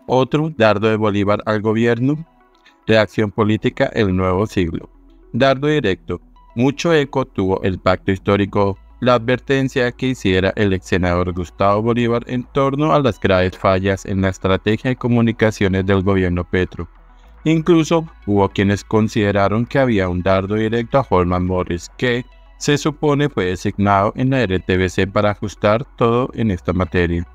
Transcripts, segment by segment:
Otro dardo de Bolívar al gobierno. Reacción política, el nuevo siglo. Dardo directo. Mucho eco tuvo el pacto histórico, la advertencia que hiciera el ex senador Gustavo Bolívar en torno a las graves fallas en la estrategia de comunicaciones del gobierno Petro. Incluso hubo quienes consideraron que había un dardo directo a Holman Morris, que se supone fue designado en la RTBC para ajustar todo en esta materia.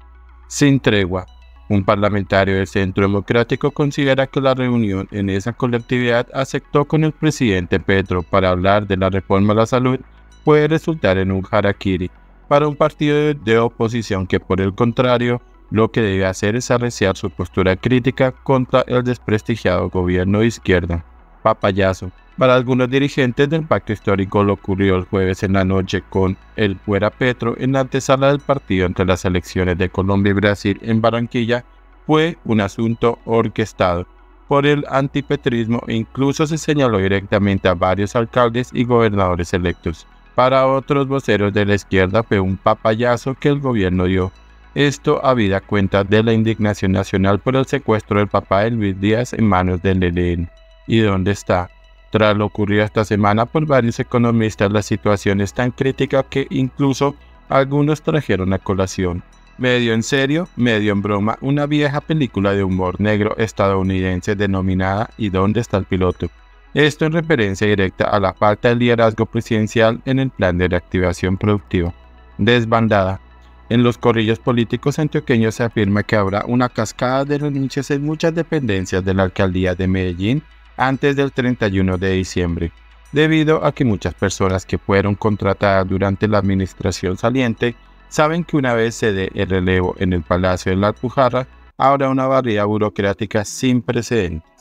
Sin tregua. Un parlamentario del Centro Democrático considera que la reunión en esa colectividad aceptó con el presidente Petro para hablar de la reforma a la salud puede resultar en un harakiri para un partido de oposición que, por el contrario, lo que debe hacer es arreciar su postura crítica contra el desprestigiado gobierno de izquierda. Papayazo. Para algunos dirigentes del pacto histórico, lo ocurrió el jueves en la noche con el fuera Petro en la antesala del partido entre las elecciones de Colombia y Brasil en Barranquilla fue un asunto orquestado por el antipetrismo e incluso se señaló directamente a varios alcaldes y gobernadores electos. Para otros voceros de la izquierda fue un papayazo que el gobierno dio. Esto habida cuenta de la indignación nacional por el secuestro del papá de Luis Díaz en manos del ELN. ¿Y dónde está? Tras lo ocurrido esta semana por varios economistas, la situación es tan crítica que incluso algunos trajeron a colación, medio en serio, medio en broma, una vieja película de humor negro estadounidense denominada ¿Y dónde está el piloto? Esto en referencia directa a la falta de liderazgo presidencial en el plan de reactivación productiva. Desbandada. En los corrillos políticos antioqueños se afirma que habrá una cascada de renuncias en muchas dependencias de la alcaldía de Medellín antes del 31 de diciembre, debido a que muchas personas que fueron contratadas durante la administración saliente saben que una vez se dé el relevo en el Palacio de la Alpujarra, habrá una barrida burocrática sin precedentes.